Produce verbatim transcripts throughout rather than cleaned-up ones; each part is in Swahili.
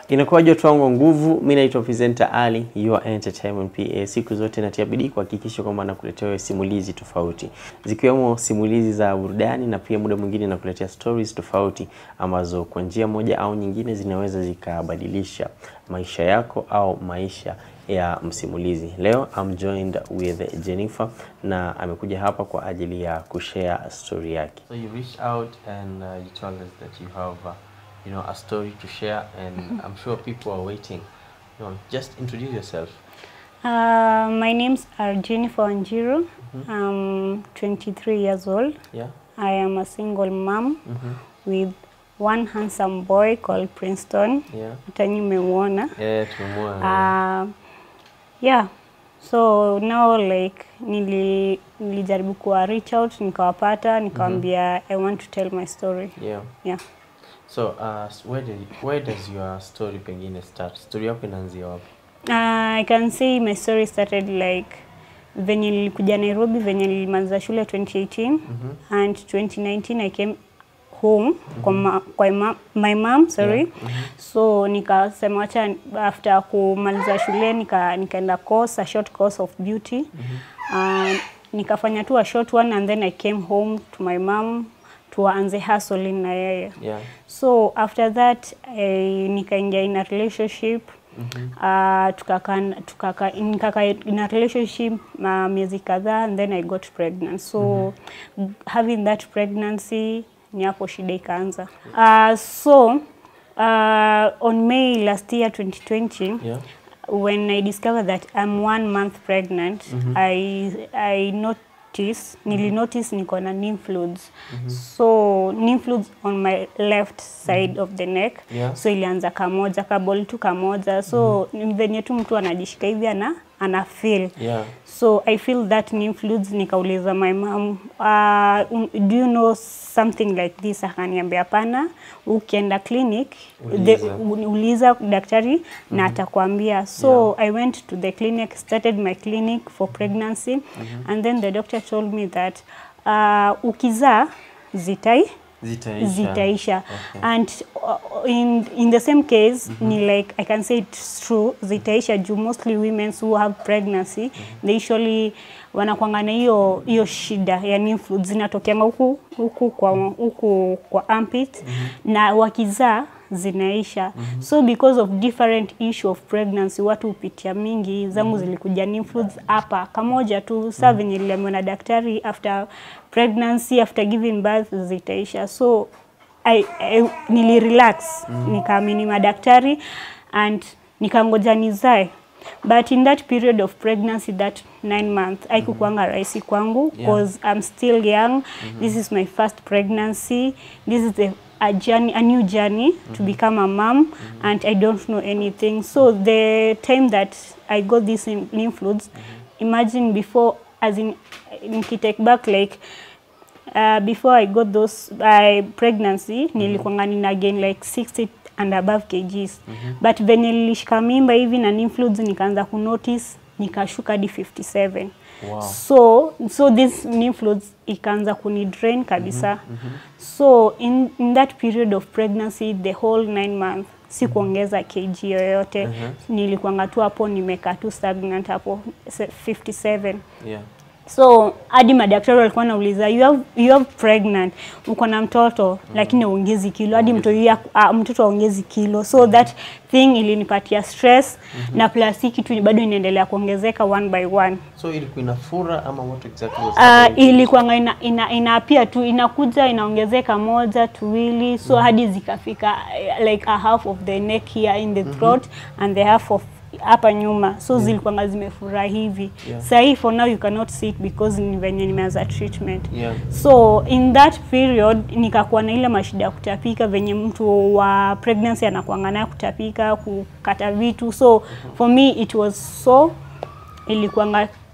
Inakuwa joto wangu nguvu, mimi naitwa Presenter Ali, your entertainment P A. Siku zote natia bidii kuhakikisha kwamba nakuletea simulizi tofauti. Zikiwemo simulizi za burudani na pia muda mwingine nakuletea stories tofauti ambazo kwa njia moja au nyingine zinaweza zikabadilisha maisha yako au maisha ya msimulizi. Leo I'm joined with Jennifer na amekuja hapa kwa ajili ya kushare story yake. So you reached out and uh, you told us that you have uh, you know, a story to share, and mm-hmm. I'm sure people are waiting. You know, just introduce yourself. Uh, my name's are Jennifer Wanjiru. Mm-hmm. I'm twenty-three years old. Yeah. I am a single mom mm-hmm. with one handsome boy called Princeton. Yeah. Tanyumemwona. Yeah, tumemwona. Uh, yeah. So now like nili nilijaribu kuwa reach out, nikawapata, nikawambia mm-hmm. I want to tell my story. Yeah. Yeah. So uh, where did where does your story pengine start? Story yako inaanzia wapi? Uh, I can say my story started like venye nilikuja Nairobi, venye nilianza shule twenty eighteen mm-hmm. and twenty nineteen I came home mm-hmm. kwa, ma, kwa ma, my mom, sorry. Yeah. Mm-hmm. So nikasema acha after kumaliza shule nika nikaenda course, a short course of beauty. Mm-hmm. And nikafanya tu a short one, and then I came home to my mom tuanze hustling na yeye. Yeah. So after that I nikaingia in a relationship. Mm-hmm. uh, tukaka tukaka nikaka in a relationship uh, miezi kadhaa, and then I got pregnant. So mm-hmm. having that pregnancy ni hapo shida ikaanza. Uh, so uh, on May last year twenty twenty, yeah. when I discovered that I'm one month pregnant, mm-hmm. I I not Notice, nili notice niko na lymph nodes. Mm-hmm. So lymph nodes on my left side mm-hmm. of the neck. Yeah. So ilianza kamoja, kabol tu kamoja. So mm-hmm. venye tu mtu anajishika hivi ana ana feel. Yeah. So I feel that lymph nodes, nikauliza my mom, uh, um, do you know something like this? Akaniambia hapana, ukienda clinic uliza, uliza daktari mm-hmm. na atakwambia. So yeah. I went to the clinic, started my clinic for pregnancy. Mm-hmm. And then the doctor told me that uh, ukizaa zitai zitaisha, zitaisha. Okay. And uh, in in the same case mm-hmm. ni like I can say it's true, zitaisha juu mostly women who have pregnancy mm-hmm. they usually wanakuangana hiyo hiyo shida ya lymph nodes zinatokea huku huku kwa huku kwa armpit mm-hmm. na wakizaa zinaisha. Mm-hmm. So because of different issue of pregnancy watu upitia mingi, zangu mm-hmm. zilikuja lymph nodes hapa kamoja tu. Sasa venye niliambiwa na daktari after pregnancy, after giving birth zitaisha. So I, I nili relax mm-hmm. nikaamini madaktari and nikangoja nizae. But in that period of pregnancy, that nine months, mm-hmm. haikukuanga rahisi kwangu because yeah. I'm still young. Mm-hmm. This is my first pregnancy. This is a a journey, a new journey mm-hmm. to become a mom, mm-hmm. and I don't know anything. So the time that I got this lymph nodes, mm-hmm. imagine before, as in, take back like uh, before I got those uh, pregnancy, mm-hmm. nilikuanga nina gain like sixty and above kgs. Mm-hmm. But venye nilishika mimba hivi na lymph nodes nikaanza ku notice nikashuka hadi fifty-seven. Wow. So so this lymph nodes ikaanza kuni drain kabisa. Mm-hmm. Mm-hmm. So in in that period of pregnancy, the whole nine months sikuongeza kg yoyote. Mm-hmm. Nilikuanga tu hapo nimekaa tu stagnant hapo fifty-seven. Yeah. So hadi madaktari walikuwa wanauliza you have you have pregnant, uko na mtoto mm-hmm. lakini ongezi kilo, hadi mtoto ya uh, mtoto ongezi kilo. So mm-hmm. that thing ilinipatia stress mm-hmm. na plastiki tu bado inaendelea kuongezeka one by one. So ilikuwa inafura ama what exactly was happening? Uh, ilikuwa ina ina inaapia tu inakuja inaongezeka moja tuwili. So mm-hmm. hadi zikafika uh, like a half of the neck here in the throat mm-hmm. and the half of hapa nyuma. So yeah. zilikuwa zimefura hivi. Yeah. Sasa for now you cannot see it because ni venye nimeanza treatment. Yeah. So in that period nikakuwa na ile mashida ya kutapika venye mtu wa pregnancy anakuanga nayo kutapika, kukata vitu. So mm-hmm. for me it was so ilikuwa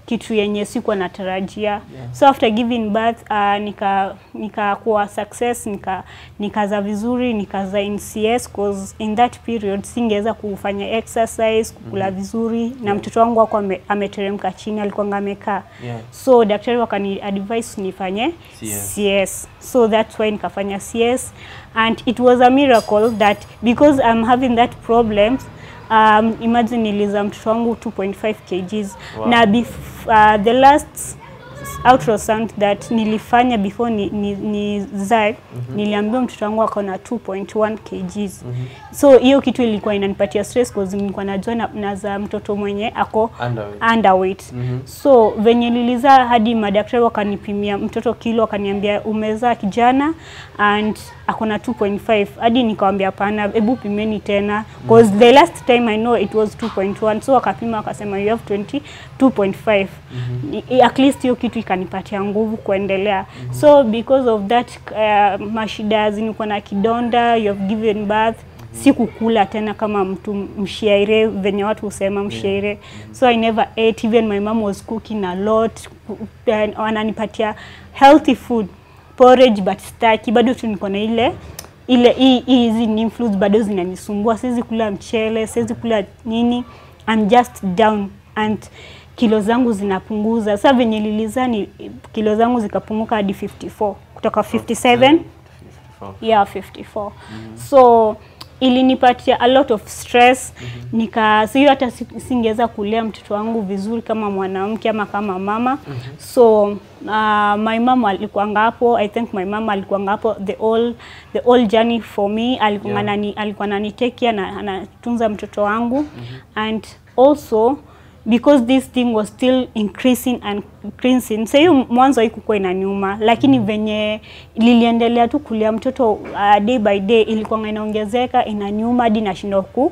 kitu yenye sikuwa natarajia. Yeah. So after giving birth uh, nika nikakuwa success, nika nikaza vizuri, nikaza in C S cause in that period singeweza kufanya exercise, kukula mm -hmm. vizuri yeah. na mtoto wangu wako ameteremka chini, alikuwa amekaa. Yeah. So daktari wakani advise nifanye C S. C S. So that's why nikafanya C S, and it was a miracle that because I'm having that problem, um imagine niliza mtoto wangu two point five kilograms. Wow. Na bef uh, the last ultrasound that nilifanya before ni, ni, ni zae, mm -hmm. niliambiwa mtoto wangu akona two point one kilograms. Mm -hmm. So hiyo kitu ilikuwa inanipatia stress cause nilikuwa najua na, na za mtoto mwenye ako underweight. underweight. Mm -hmm. So venye niliza hadi madaktari wakanipimia mtoto kilo, wakaniambia umezaa kijana and akona two point five. Hadi nikamwambia hapana, hebu pimeni tena cause mm -hmm. the last time I know it was two point one. So wakapima wakasema you have twenty-two point five. Mm -hmm. At least hiyo kitu ikanipatia nguvu kuendelea. Mm -hmm. So because of that uh, mashida zilikuwa na kidonda, you have given birth, mm -hmm. sikukula tena kama mtu mshaire venye watu husema mshaire. Yeah. Mm -hmm. So I never ate, even my mom was cooking a lot, wananipatia healthy food, porridge, but staki bado tu niko na ile ile hizi influence bado zinanisumbua, siwezi kula mchele, siwezi kula nini, I'm just down and kilo zangu zinapunguza. Sasa venye niliza ni kilo zangu zikapunguka hadi fifty-four kutoka fifty-seven. fifty-four. Yeah, fifty-four. Mm -hmm. So ilinipatia a lot of stress. Mm -hmm. Nika sio hata singeweza kulea mtoto wangu vizuri kama mwanamke ama kama mama. Mm -hmm. So uh, my mom alikuwa hapo, I think my mom alikuwa hapo the all the all journey for me. Alikuwa yeah. nani alikuwa ananitake care na anatunza mtoto wangu. Mm -hmm. And also because this thing was still increasing and increasing. So hiyo mwanzo haikuwa inaniuma, lakini mm. venye liliendelea tu kulia mtoto uh, day by day ilikuwa inaongezeka, inaniuma hadi nashindwa ku,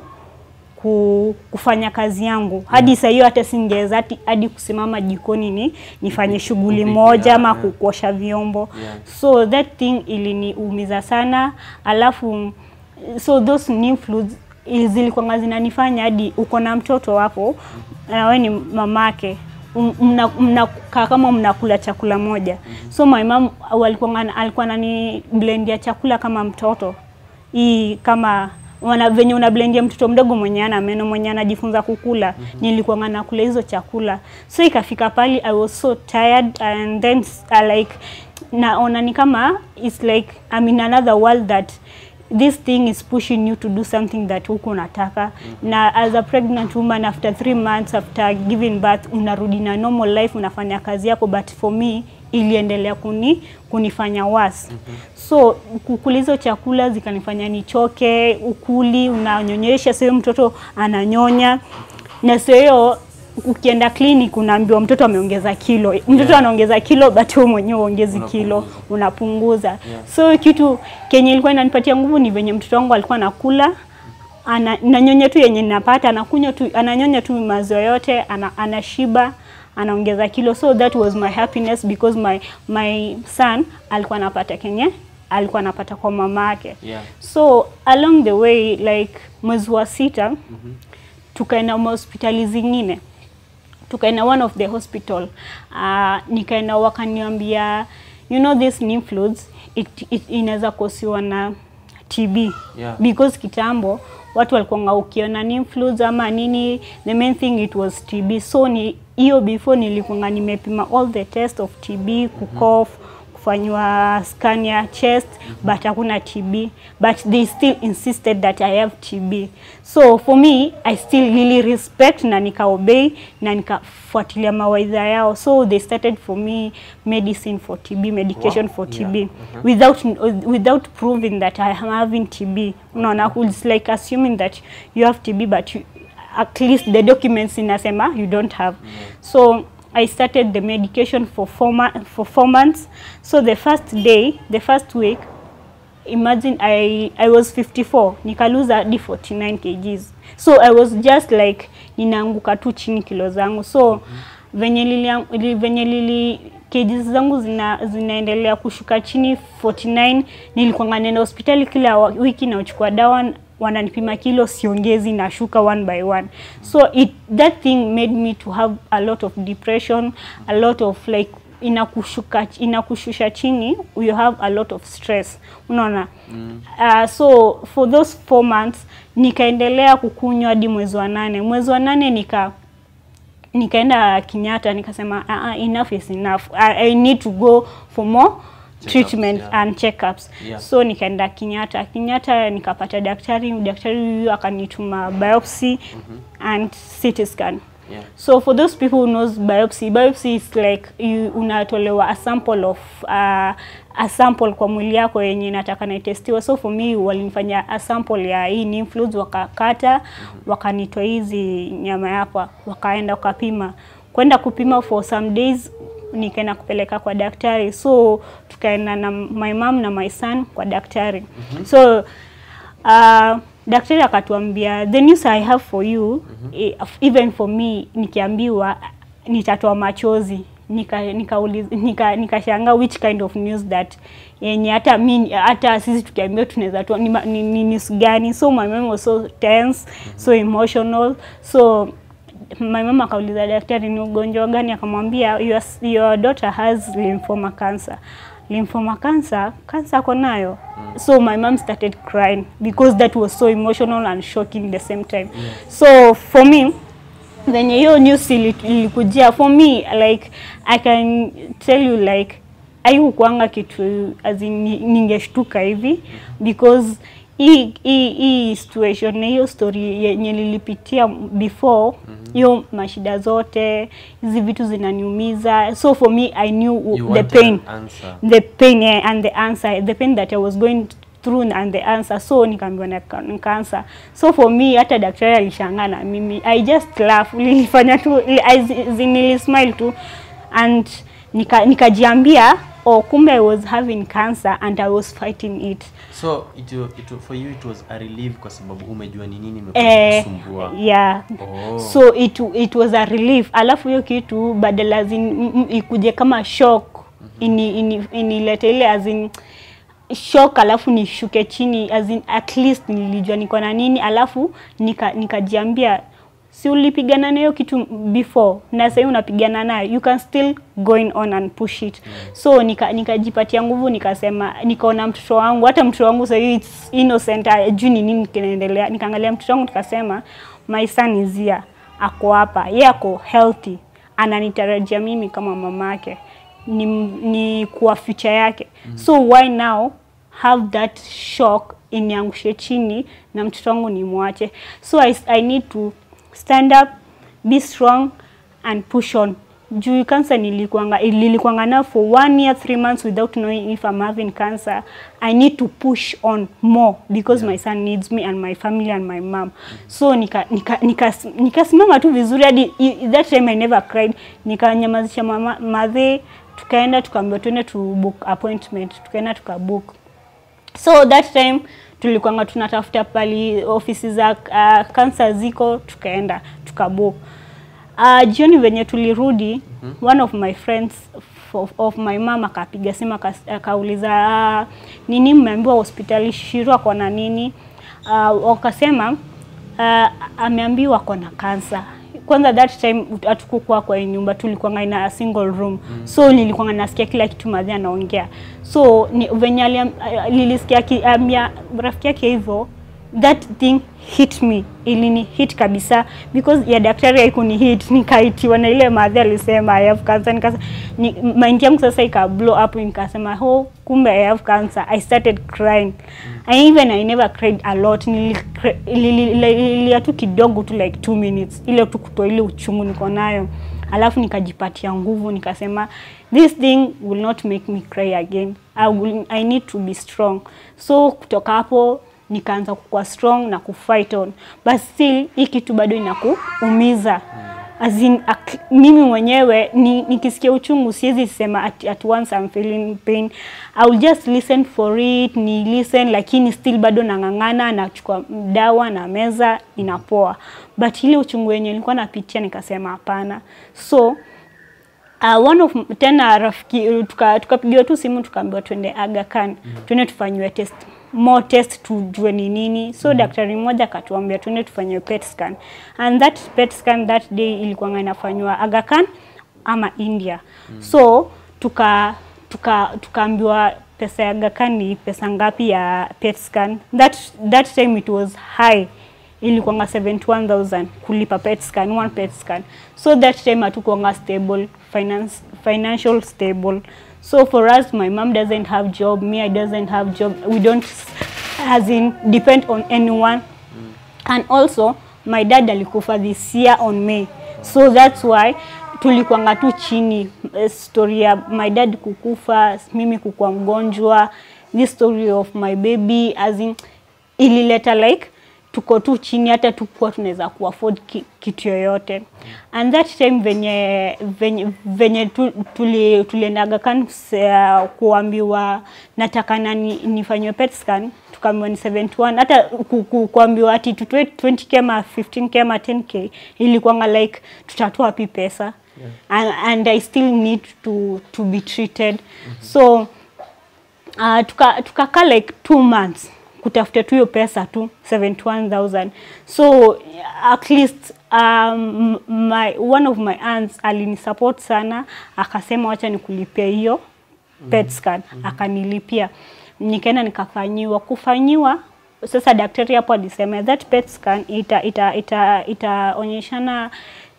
ku kufanya kazi yangu. Hadi yeah. Sasa hiyo hata singeweza hadi kusimama jikoni ni nifanye shughuli moja ama yeah. kuosha vyombo. Yeah. So that thing iliniumiza sana. Alafu so those new fluids zilikuwa zinanifanya hadi uko na mtoto hapo na wewe ni mamake, mna mnakaa kama mnakula chakula moja. Mm -hmm. So my mom alikuwa alikuwa anani blendia chakula kama mtoto. Hii kama wana venye una blendia mtoto mdogo mwenye ana meno, mwenye anajifunza kukula. Mm -hmm. Nilikuwa ngana kula hizo chakula. So ikafika pali I was so tired, and then uh, like naona ni kama it's like I'm in another world, that this thing is pushing you to do something that huko unataka. Mm -hmm. Na as a pregnant woman, after three months after giving birth, unarudi na normal life, unafanya kazi yako, but for me iliendelea kuni kunifanya worse. Mm -hmm. So kukulizo chakula zikanifanya nichoke, ukuli unanyonyesha, sio mtoto ananyonya, na sio ukienda clinic unaambiwa mtoto ameongeza kilo. Mtoto yeah. anaongeza kilo, but wewe mwenyewe ongezi kilo, unapunguza. Yeah. So kitu kenye ilikuwa inanipatia nguvu ni venye mtoto wangu alikuwa anakula, ana nanyonya tu yenye ninapata, anakunywa tu, ananyonya tu maziwa yote, ana, anashiba, anaongeza kilo. So that was my happiness, because my my son alikuwa anapata kenye alikuwa anapata kwa mama yake. Yeah. So along the way, like mwezi wa sita, mm -hmm. tukaenda hospitali zingine. Tukaenda one of the hospital, uh, nikaenda wakaniambia, you know, this lymph nodes, it, it inaweza kosiwa na T B. Yeah. Because kitambo watu walikuwa ukiona lymph nodes ama nini, the main thing it was T B. So ni hiyo before nilikuwa nimepima all the test of T B, kucough, kufanywa scan ya chest, mm -hmm. but hakuna T B, but they still insisted that I have T B. So for me, I still really respect na nika obey na nikafuatilia mawaidha yao. So they started for me medicine for T B, medication wow. for T B. Yeah. Uh -huh. without without proving that I am having T B. No, na it's like assuming that you have T B, but you, at least the documents inasema you don't have. Yeah. So I started the medication for four, for four months. So the first day, the first week, imagine I I was fifty-four, nikaluza hadi forty-nine kilograms. So I was just like ninaanguka tu chini kilo zangu. So mm -hmm. venye lili venye lili kilograms zangu zina zinaendelea kushuka chini forty-nine, nilikuwa nenda hospitali kila wiki na uchukua dawa wananipima kilo siongezi na shuka one by one. So it that thing made me to have a lot of depression, a lot of like inakushuka inakushusha chini, you have a lot of stress, unaona. mm. uh, so for those four months nikaendelea kukunywa hadi mwezi wa nane. Mwezi wa nane nika nikaenda Kenyatta, nikasema uh, uh, enough is enough, I, I need to go for more treatment yeah. and checkups. Yeah. So nikaenda Kenyatta. Kenyatta nikapata daktari, daktari huyu akanituma biopsy mm-hmm. and C T scan. Yeah. So for those people who knows biopsy, biopsy is like you unatolewa a sample of uh, a sample kwa mwili yako yenye nataka na testiwa. So for me walinifanya a sample ya hii lymph fluids, wakakata mm-hmm. wakanitoa hizi nyama hapa, wakaenda wakapima. Kwenda kupima for some days, nikaenda kupeleka kwa daktari. So tukaenda na my mom na my son kwa daktari. Mm-hmm. So uh, daktari akatuambia the news I have for you, mm-hmm. even for me nikiambiwa nitatoa machozi. Nika nikauliza nika nikashanga which kind of news that yenye hata mimi hata sisi tukiambiwa tunaweza toa ni, ni, ni news gani. So my mom was so tense, mm-hmm. so emotional. So my mama akauliza daktari ni ugonjwa gani, akamwambia your, your daughter has lymphoma cancer. Lymphoma cancer, cancer ako nayo. Mm. So my mom started crying because that was so emotional and shocking at the same time. Yeah. So for me, when hiyo news ilikujia, for me like I can tell you like ayu kuanga kitu as in ningeshtuka hivi because hii hii situation na hiyo story yenye nilipitia before hiyo mm -hmm. mashida zote hizi vitu zinaniumiza. So for me I knew you the pain the pain yeah, and the answer, the pain that I was going through and the answer. So nikaambiwa na cancer. So for me hata daktari alishangaa na mimi, I just laugh, nilifanya tu nili smile tu and nika nikajiambia oh kumbe I was having cancer and I was fighting it. So it, it for you it was a relief kwa sababu umejua ni nini imekusumbua. Eh, yeah. Oh. So it it was a relief. Alafu hiyo kitu badala zin ikuje kama shock, mm -hmm. ini ini inilete ile as in shock, alafu nishuke chini as in at least nilijua niko na nini, alafu nika nikajiambia si ulipigana nayo kitu before na sasa unapigana nayo, you can still going on and push it. Mm. So nika nikajipatia nguvu, nikasema nikaona mtoto wangu, hata mtoto wangu sasa it's innocent, ajui ni nini kinaendelea. Nikaangalia mtoto wangu nikasema my son is here, ako hapa, yeye ako healthy, ananitarajia mimi kama mamake, ni ni kwa future yake. Mm. So why now have that shock iniangushe chini na mtoto wangu nimwache? So I, I need to stand up, be strong and push on. Juu cancer nilikuanga nilikuanga na for one year three months without knowing if I'm having cancer. I need to push on more because yeah. my son needs me and my family and my mom. Mm-hmm. So nika nika nikasimama nika, nika tu vizuri hadi that time I never cried. Nikanyamazisha mama madhe, tukaenda tukaambiwa twende to book appointment, tukaenda tukabook. So that time tulikuanga tunatafuta pali ofisi za uh, cancer ziko, tukaenda tukabook. Uh, jioni venye tulirudi, mm -hmm. one of my friends of, of my mama akapiga simu akauliza uh, nini mmeambiwa hospitali Shiro kwa na nini? Uh, wakasema uh, ameambiwa kuna cancer. Kwanza that time hatukuwa kwa nyumba, tulikuwa in a single room. Mm. So nilikuwa nasikia kila kitu madhi anaongea. So ni venye nilisikia kiambia rafiki yake hivyo, that thing hit me, ilini hit kabisa because ya daktari haikuni hit, nikaitiwa na ile madhi alisema I have cancer. Nikasema ni mind yangu sasa ika blow up, nikasema oh kumbe I have cancer. I started crying. Mm. I even I never cried a lot, nililia tu kidogo tu like two minutes ile tu kutoa ile uchungu niko nayo, alafu nikajipatia nguvu, nikasema this thing will not make me cry again. I will, I need to be strong. So kutoka hapo nikaanza kukua strong na kufight on, but still hii kitu bado inakuumiza. Mm. As in, ak, mimi mwenyewe ni, nikisikia uchungu siwezi sema at, at once I'm feeling pain. I will just listen for it, ni listen, lakini still bado nangangana, nachukua dawa na meza inapoa. But ile uchungu yenye nilikuwa napitia nikasema hapana. So uh, one of tena rafiki tukapigiwa tuka tu simu tukaambiwa twende Aga Khan, mm -hmm. twende tufanywe test more test tujue ni nini. So mm-hmm. daktari mmoja akatuambia tuende tufanye P E T scan, and that P E T scan that day ilikuwa inafanywa Aga Khan ama India. Mm-hmm. So tuka tuka tukaambiwa pesa ya Aga Khan ni pesa ngapi ya P E T scan. That that time it was high, ilikuwa seventy-one thousand kulipa P E T scan, one P E T scan. So that time hatukuwa stable, finance financial stable. So for us, my mom doesn't have job, me I doesn't have job. We don't as in depend on anyone. Mm. And also my dad alikufa this year on May. So that's why tulikuwa tu chini. Story ya my dad kukufa, mimi kukuwa mgonjwa, this story of my baby as in ilileta like tuko tu chini, hata tukua tunaweza ku afford ki, kitu yoyote. And that time venye venye, venye tu, tuli tulienda Aga Khan uh, kuambiwa nataka nani nifanywe P E T scan, tukaambiwa ni seventy-one, hata ku, ku, kuambiwa ati twenty K ama fifteen K ama ten K ilikuwa like tutatoa wapi pesa. Yeah. And, and I still need to to be treated. Mm-hmm. So uh, tuka tukakaa like two months kutafuta tu hiyo pesa tu seventy-one thousand. So at least um, my one of my aunts alinisupport sana, akasema wacha nikulipia hiyo P E T scan. Mm-hmm. Akanilipia, nikaenda nikafanyiwa. Kufanyiwa sasa daktari hapo alisema that P E T scan ita ita ita itaonyeshana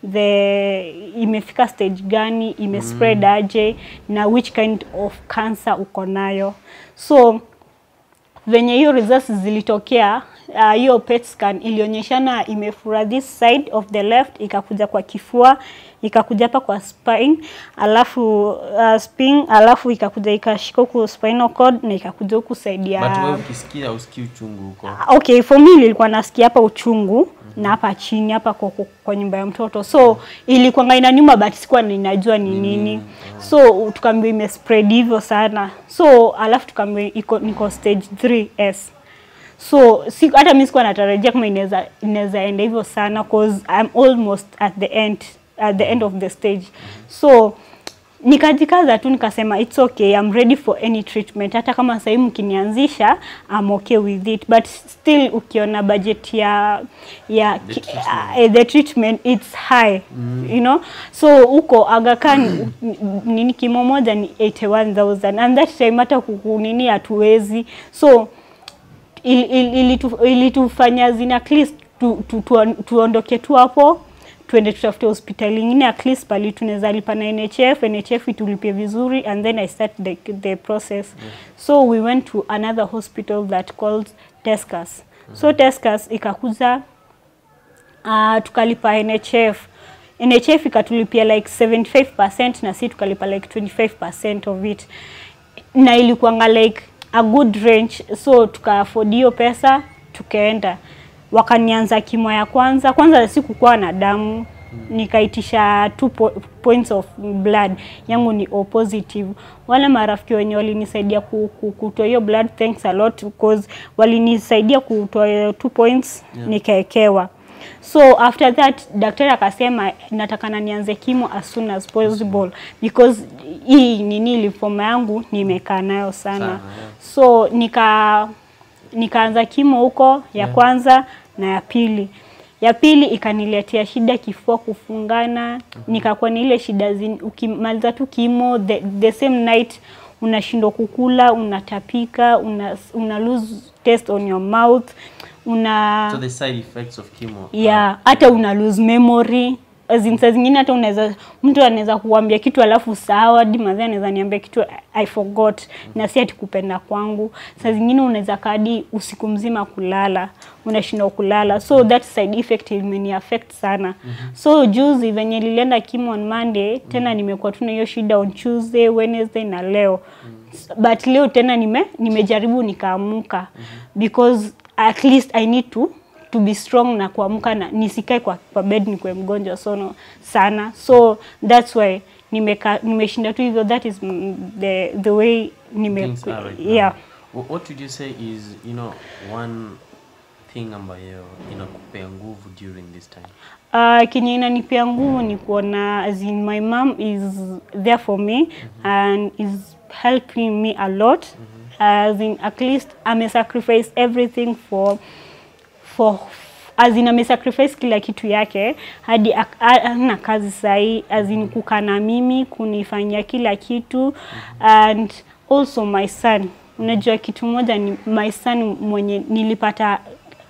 the imefika stage gani, ime spread aje, na which kind of cancer uko nayo. So venye hiyo results zilitokea, hiyo uh, P E T scan ilionyeshana imefura this side of the left, ikakuja kwa kifua, ikakuja hapa kwa spine, alafu uh, spine, alafu ikakuja ikashika kwa spinal cord, na ikakuja huku side ya. But wewe ukisikia usikii uchungu huko? Okay, for me nilikuwa nasikia hapa uchungu. Mm-hmm. Na hapa chini hapa kwa, kwa nyumba ya mtoto. So ilikuwa inaniuma but sikuwa ninajua ni nini. Mm-hmm. So tukaambiwa ime spread hivyo sana. So alafu tukaambiwa iko niko stage three S. So si hata mimi sikuwa natarajia kama inaweza inaweza enda hivyo sana, cause I'm almost at the end at the end of the stage. Mm-hmm. So nikajikaza tu nikasema it's okay, I'm ready for any treatment. Hata kama sasa hivi mkinianzisha I'm okay with it, but still ukiona budget ya ya the treatment, uh, the treatment it's high. Mm. You know, so uko Aga Khan nini kimo moja ni eighty-one thousand, and that time hata kukunini hatuwezi. So ilitufanya zina at least tu, tu, tu, tuondoke tu hapo, tuende tutafute hospitali nyingine at least pali tunaweza lipa na N H F, N H F itulipie vizuri, and then I start the the process. Yeah. So we went to another hospital that called Tescas. Mm-hmm. So Tescas ikakuza uh, tukalipa N H F. N H F ikatulipia like seventy-five percent na sisi tukalipa like twenty-five percent of it. Na ilikuwa like a good range, so tuka afford hiyo pesa, tukaenda. Wakanianza kimo ya kwanza. Kwanza sikukuwa na damu. Nikaitisha two po points of blood. Yangu ni O positive. Wale marafiki wenye walinisaidia kutoa hiyo blood, thanks a lot, because walinisaidia kutoa two points. Yeah. Nikaekewa. So after that daktari akasema nataka na nianze kimo as soon as possible, because hii nini lipoma yangu nimekaa nayo sana. Sana, yeah. So nika nikaanza kimo huko ya yeah. kwanza na ya pili. Ya pili ikaniletea shida kifua kufungana. Mm-hmm. Nikakuwa na ile shida zin, ukimaliza tu kimo the, the same night unashindwa kukula, unatapika, una, una lose taste on your mouth, una so the side effects of chemo. Yeah, hata una lose memory. Zinsa zingine hata unaweza mtu anaweza kuambia kitu alafu sawa, hadi madhe anaweza niambia kitu I forgot. Mm-hmm. Na si ati kupenda kwangu. Saa zingine unaweza kadi usiku mzima kulala, unashindwa kulala. So that side effect imeni affect sana. Mm-hmm. So juzi venye nilienda kimo on Monday, mm-hmm. tena nimekuwa tuna hiyo shida on Tuesday, Wednesday na leo. Mm-hmm. But leo tena nime nimejaribu nikaamuka. Mm-hmm. Because at least I need to to be strong na kuamka na nisikae kwa, kwa bed ni kwa mgonjwa sono sana. So that's why nimeka nimeshinda tu hivyo. That is the the way nime right yeah. Now. What would you say is, you know, one thing ambayo inakupea nguvu during this time? Uh, kinye inanipea nguvu ni kuona as in my mom is there for me. Mm-hmm. And is helping me a lot. Mm-hmm. as in at least ame sacrifice everything for for as in ame sacrifice kila kitu yake hadi ana kazi sahi, as in kukaa na mimi kunifanyia kila kitu. And also my son, unajua kitu moja ni my son mwenye nilipata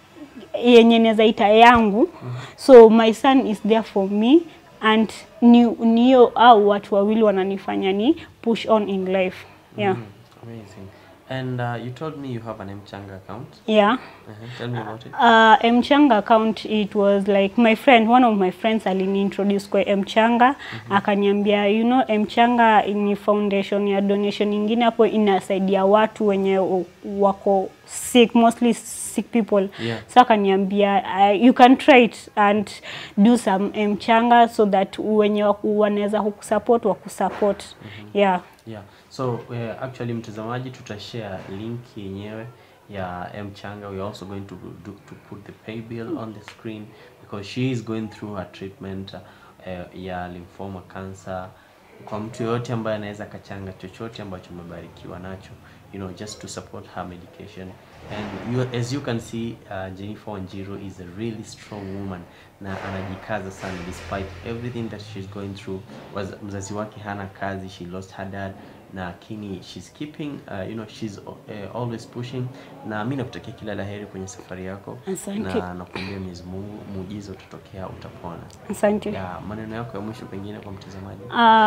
yenye nezaita yangu, so my son is there for me, and ni niyo au watu wawili wananifanya ni push on in life. Yeah. Mm, amazing. And uh, you told me you have an Mchanga account. Yeah. Uh-huh. Tell me about it. Uh, Mchanga account, it was like my friend, one of my friends alini introduce kwa Mchanga. Mm-hmm. Akaniambia, you know, Mchanga ni foundation ya donation ingine hapo inasaidia watu wenye wako sick, mostly sick people. Yeah. So akaniambia, uh, you can try it and do some Mchanga so that wenye wanaweza kukusupport wakusupport. Mm-hmm. Yeah. Yeah. So uh, actually mtazamaji tutashare link yenyewe ya Mchanga. We are also going to do, to put the pay bill on the screen because she is going through her treatment uh, ya lymphoma cancer. Kwa mtu yote ambaye anaweza kachanga chochote ambacho umebarikiwa nacho, you know, just to support her medication. And you, as you can see, uh, Jennifer Wanjiru is a really strong woman na anajikaza sana despite everything that she's going through. Was mzazi wake hana kazi, she lost her dad, na kini she's keeping, uh, you know, she's uh, always pushing. Na mimi nakutakia kila laheri kwenye safari yako. Asante. Na nakuombea Mwenyezi Mungu muujiza utatokea, utapona. Asante. Ya maneno yako ya mwisho pengine kwa mtazamaji.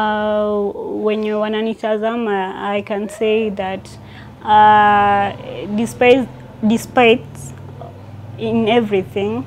Uh, wenye wananitazama, I can say that uh, despite despite in everything,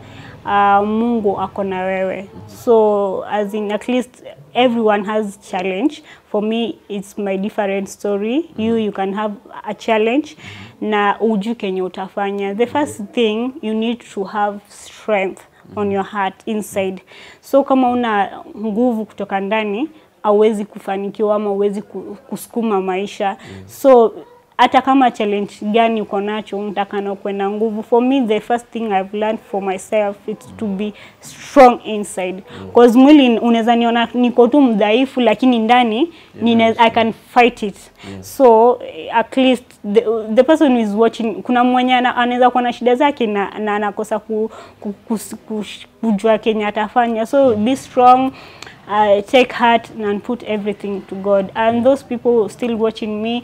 uh, Mungu ako na wewe. So as in at least everyone has challenge. For me, it's my different story. You you can have a challenge na uju kenye utafanya. The first thing, you need to have strength on your heart inside. So kama una nguvu kutoka ndani, hauwezi kufanikiwa ama hauwezi kusukuma maisha. So hata kama challenge gani uko nacho, unataka na kwenda nguvu. For me, the first thing I've learned for myself is to be strong inside. Because mwili unaweza niona niko tu mdhaifu, lakini ndani nina, I can fight it. Yeah. So at least the, the person who is watching, kuna mwenye anaweza kuwa na shida zake na na anakosa ku, ku, ku, ku, kujua Kenya atafanya. So be strong. Uh, take heart and put everything to God. And those people still watching me,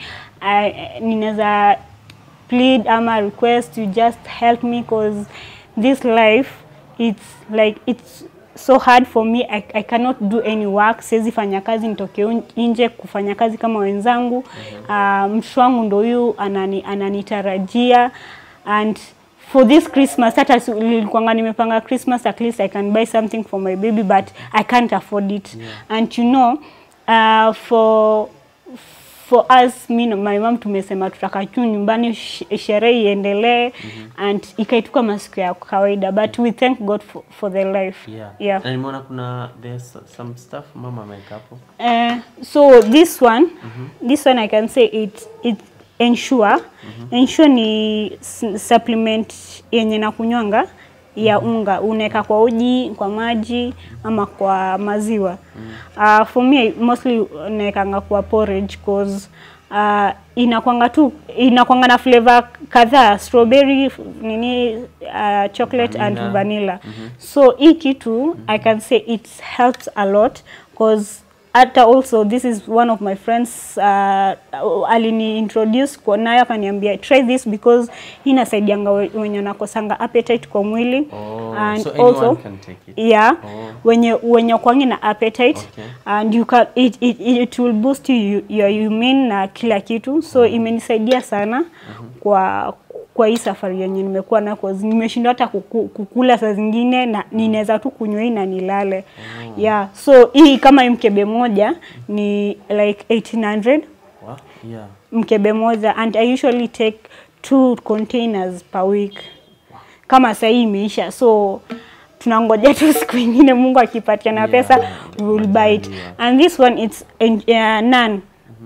I ninaweza plead ama request you just help me, because this life, it's like it's so hard for me. I, I cannot do any work. Siwezi fanya kazi nitoke nje kufanya kazi kama wenzangu. Uh, mshu wangu ndo huyu anani ananitarajia, and for this Christmas, hata nilikuwa nimepanga Christmas, at least I can buy something for my baby, but I can't afford it. Yeah. And you know, uh, for for us, me and my mom tumesema tutaka tu nyumbani sherehe iendelee. Mm-hmm. And ikaituka masiku ya kawaida, but we thank God for, for the life. Yeah. Yeah. Na nimeona kuna there's some stuff mama make hapo. Uh, so this one, mm-hmm. this one I can say it it Ensure. Mm-hmm. Ensure ni supplement yenye na kunywanga ya unga, uneka kwa uji, kwa maji ama kwa maziwa. Mm-hmm. Uh, for me mostly naekanga kwa porridge, cause uh, inakwanga tu inakwanga na flavor kadhaa, strawberry, nini, uh, chocolate vanilla. And vanilla. Mm-hmm. So hii kitu, mm-hmm. I can say it helps a lot, cause Ata also, this is one of my friends, uh, alini introduce kwa nayo akaniambia try this because inasaidianga wenye nakosanga appetite kwa mwili. Oh, and so anyone also can take it. Yeah. Oh. Wenye wenye kwangi na appetite. Okay. And you can it, it it will boost you, your immune na kila kitu. So oh. Imenisaidia sana. Mm-hmm. kwa kwa hii safari yenye nimekuwa na, cause nimeshindwa hata kuku, kukula saa zingine na ninaweza tu kunywa hii na nilale. Oh. Yeah. So hii kama mkebe moja ni like eighteen hundred. Wow. Yeah. Mkebe moja, and I usually take two containers per week. Wow. Kama saa hii imeisha, so tunangoja tu siku nyingine Mungu akipatia na pesa, yeah, we will buy it. Yeah. And this one, it's uh, naan.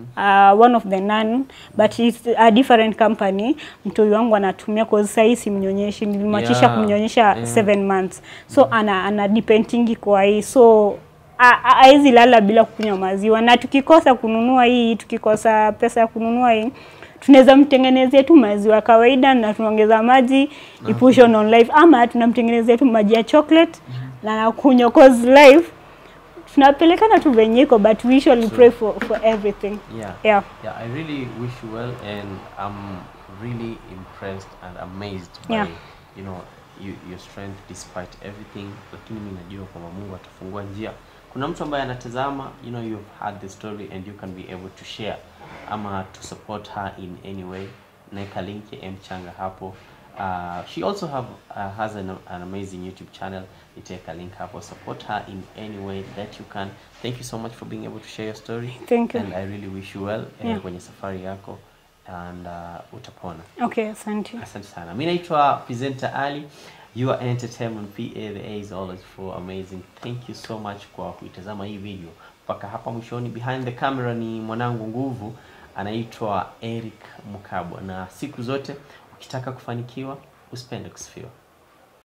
Uh, one of the naan, but it's a different company. Mtoi wangu anatumia cause sasa hii simnyonyeshi, nilimwachisha yeah. kumnyonyesha yeah. seven months. So mm. ana ana depending kwa hii. So haizi lala bila kunywa maziwa, na tukikosa kununua hii, tukikosa pesa ya kununua hii, tunaweza mtengenezea tu maziwa kawaida na tunaongeza maji okay. ipush on on live, ama tunamtengenezea tu maji ya chocolate mm -hmm. na nakunywa cause live tunapelekana tu venyeko, but we usually pray for for everything. Yeah. Yeah. Yeah, I really wish you well, and I'm really impressed and amazed by yeah. you know you, your strength despite everything. Lakini mimi najua kwamba Mungu atafungua njia. Kuna mtu ambaye anatazama, you know, you've had the story and you can be able to share ama to support her in any way. Naeka link ya Mchanga hapo. Uh, she also have uh, has an, an amazing YouTube channel. You take a link hapo. Support her in any way that you can. Thank you so much for being able to share your story. Thank you. And I really wish you well yeah. kwenye safari yako, and uh, utapona. Okay, asante. Asante sana. Mimi naitwa Presenter Ali. You are Entertainment P A. The A is always for amazing. Thank you so much kwa kuitazama hii video mpaka hapa mwishoni. Behind the camera ni mwanangu nguvu, anaitwa Eric Mukabwa, na siku zote ukitaka kufanikiwa usipende kusifiwa.